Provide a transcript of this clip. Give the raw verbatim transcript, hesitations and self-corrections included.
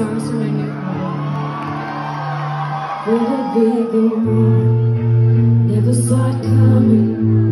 songs from my new album. Will it be the one? Never saw it coming.